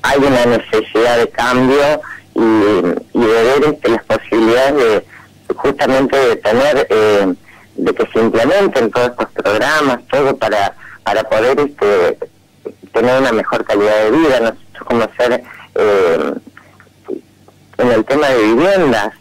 hay una necesidad de cambio y de ver las posibilidades de justamente de tener, de que se implementen todos estos programas, todo para poder tener una mejor calidad de vida, nosotros como hacer en el tema de viviendas.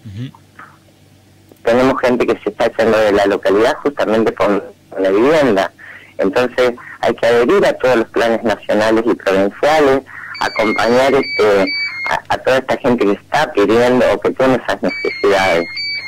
Tenemos gente que se está echando de la localidad justamente por la vivienda. Entonces hay que adherir a todos los planes nacionales y provinciales, acompañar a toda esta gente que está pidiendo o que tiene esas necesidades.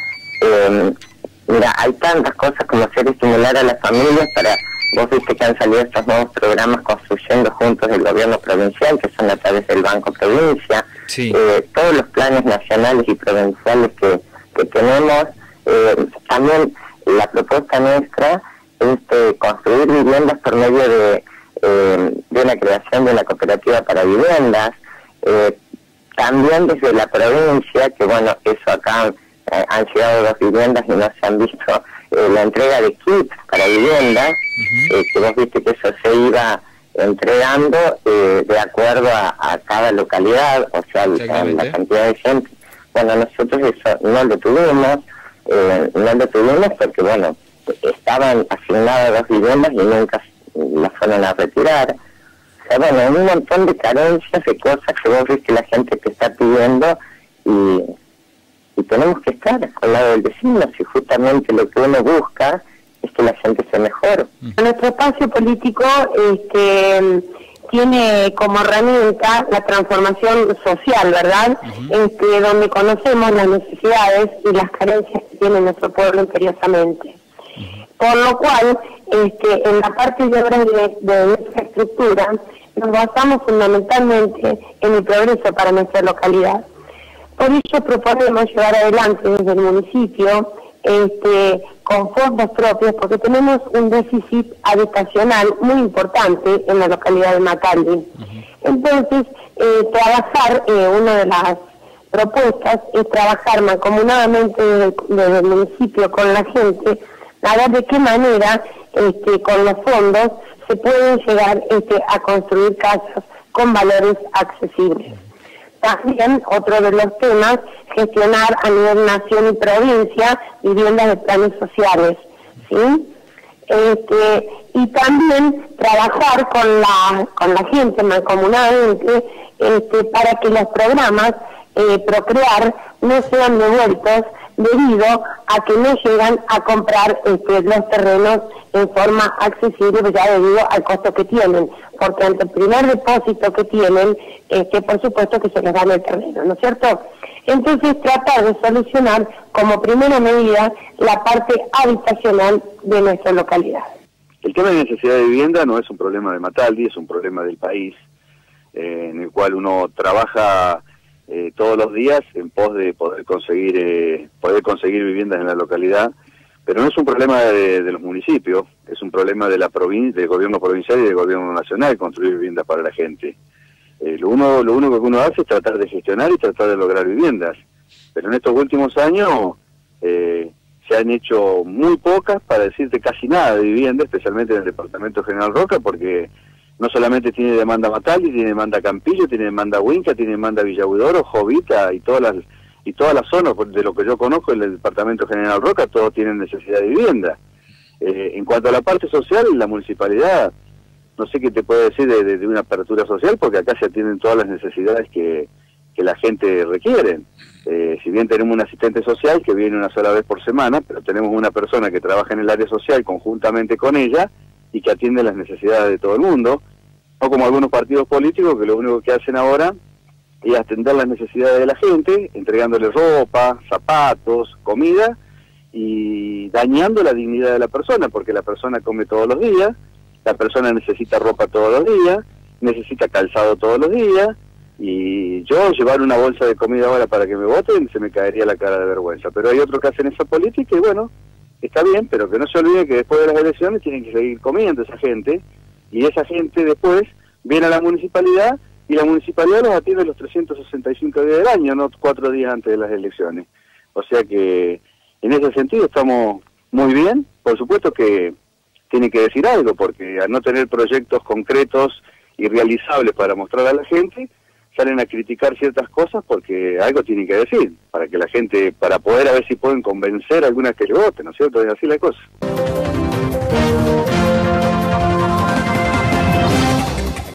Mira, hay tantas cosas como hacer estimular a las familias para... Vos viste que han salido estos nuevos programas Construyendo Juntos del gobierno provincial, que son a través del Banco Provincia. Sí. Todos los planes nacionales y provinciales que tenemos. También la propuesta nuestra es construir viviendas por medio de una creación de una cooperativa para viviendas. También desde la provincia, que bueno, eso acá han llegado 2 viviendas y no se han visto la entrega de kits para viviendas, que vos viste que eso se iba entregando de acuerdo a cada localidad, o sea, la cantidad de gente. Bueno, nosotros eso no lo tuvimos porque, bueno, estaban asignadas 2 viviendas y nunca las fueron a retirar. O sea, bueno, un montón de carencias, de cosas que vos ves que la gente te está pidiendo y tenemos que estar al lado del vecino, si justamente lo que uno busca es que la gente se mejore. Nuestro espacio político tiene como herramienta la transformación social, ¿verdad? Donde conocemos las necesidades y las carencias que tiene nuestro pueblo imperiosamente. Por lo cual, en la parte de obras de infraestructura, nos basamos fundamentalmente en el progreso para nuestra localidad. Por ello proponemos llevar adelante desde el municipio con fondos propios, porque tenemos un déficit habitacional muy importante en la localidad de Macalli. Entonces, trabajar, una de las propuestas es trabajar mancomunadamente desde el municipio con la gente, a ver de qué manera con los fondos se pueden llegar a construir casas con valores accesibles. También, otro de los temas, gestionar a nivel nación y provincia viviendas de planes sociales, ¿sí? Y también trabajar con la gente mancomunadamente para que los programas Procrear no sean devueltos debido a que no llegan a comprar los terrenos en forma accesible, ya debido al costo que tienen, porque ante el primer depósito que tienen, por supuesto que se les gana el terreno, ¿no es cierto? Entonces tratar de solucionar como primera medida la parte habitacional de nuestra localidad. El tema de necesidad de vivienda no es un problema de Mataldi, es un problema del país, en el cual uno trabaja todos los días en pos de poder conseguir viviendas en la localidad, pero no es un problema de los municipios, es un problema de la del gobierno provincial y del gobierno nacional construir viviendas para la gente. Lo único que uno hace es tratar de gestionar y tratar de lograr viviendas, pero en estos últimos años se han hecho muy pocas, para decirte casi nada de vivienda, especialmente en el departamento General Roca, porque no solamente tiene demanda Mataldi, tiene demanda Campillo, tiene demanda Huinca, tiene demanda Villa Huidoro, Jovita y todas las zonas de lo que yo conozco en el departamento General Roca, todos tienen necesidad de vivienda. En cuanto a la parte social, la municipalidad, no sé qué te puede decir de una apertura social, porque acá se atienden todas las necesidades que la gente requiere. Si bien tenemos un asistente social que viene una sola vez por semana, pero tenemos una persona que trabaja en el área social conjuntamente con ella y que atiende las necesidades de todo el mundo, no como algunos partidos políticos que lo único que hacen ahora es atender las necesidades de la gente, entregándole ropa, zapatos, comida y dañando la dignidad de la persona, porque la persona come todos los días, la persona necesita ropa todos los días, necesita calzado todos los días, y yo llevar una bolsa de comida ahora para que me voten se me caería la cara de vergüenza. Pero hay otros que hacen esa política y bueno, está bien, pero que no se olvide que después de las elecciones tienen que seguir comiendo esa gente, y esa gente después viene a la municipalidad y la municipalidad los atiende los 365 días del año, no 4 días antes de las elecciones. O sea que en ese sentido estamos muy bien. Por supuesto que tiene que decir algo, porque al no tener proyectos concretos irrealizables para mostrar a la gente, salen a criticar ciertas cosas porque algo tienen que decir, para que la gente, para poder a ver si pueden convencer a algunas que le voten, ¿no es cierto? Es así la cosa.